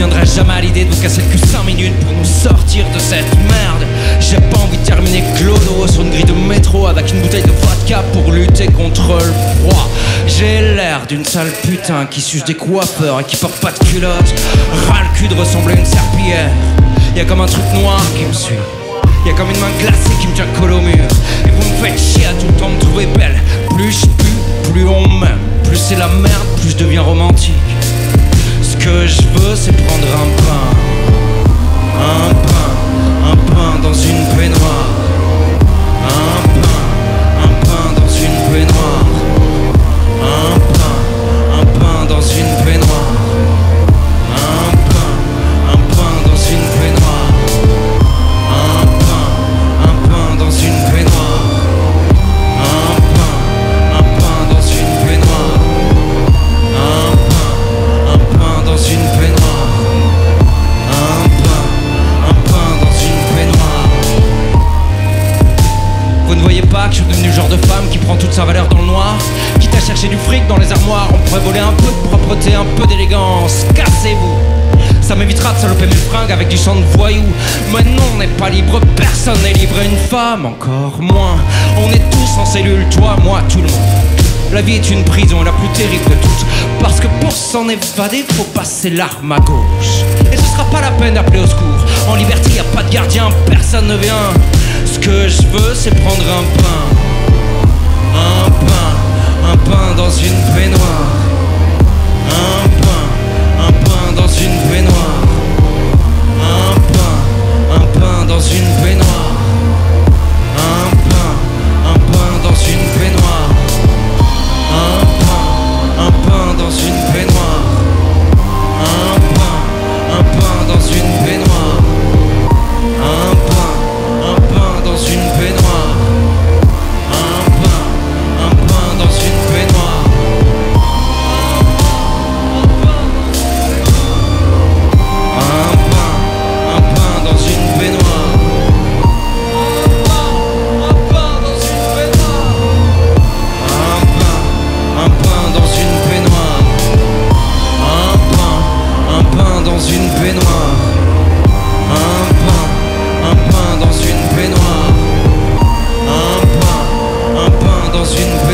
viendrait jamais à l'idée de vous casser le cul 5 minutes pour nous sortir de cette merde. J'ai pas envie de terminer clodo sur une grille de métro avec une bouteille de vodka pour lutter contre le froid. J'ai l'air d'une sale putain qui suce des coiffeurs et qui porte pas de culotte. Ras le cul de ressembler à une serpillière. Y'a comme un truc noir qui me suit. Y'a comme une main glacée qui me tient collé au mur. Et vous me faites chier à tout le temps me trouver belle. Plus je pue, plus on m'aime. Plus c'est la merde, plus je deviens romantique. Ce que je veux c'est prendre un pain. Un pain dans une baignoire. Un pain dans une baignoire. Un pain dans une baignoire. Un pain dans une baignoire. Un pain dans une baignoire. Un pain dans une baignoire. Un pain dans une baignoire. Un pain dans une baignoire. Vous ne voyez pas que je suis devenu le genre de femme qui prend toute sa valeur dans le noir, quitte à chercher du fric dans les armoires. On pourrait voler un peu de propreté, un peu d'élégance. Cassez-vous. Ça m'évitera de saloper mes fringues avec du sang de voyou. Mais non, on n'est pas libre, personne n'est libre. Et une femme, encore moins. On est tous en cellule, toi, moi, tout le monde. La vie est une prison, la plus terrible de toutes. Parce que pour s'en évader, faut passer l'arme à gauche. Et ce sera pas la peine d'appeler au secours. En liberté, y a pas de gardien, personne ne vient. Ce que je veux, c'est prendre un pain. Un pain dans une baignoire. Un pain dans une baignoire. Un pain dans une baignoire. Un pain dans une baignoire. Un pain dans une baignoire. Un pain dans une baignoire. Un pain dans une baignoire. Un pain dans une baignoire. Un pain dans une baignoire. Un pain dans une baignoire. Un pain dans une baignoire. Un pain dans une baignoire. Un pain dans une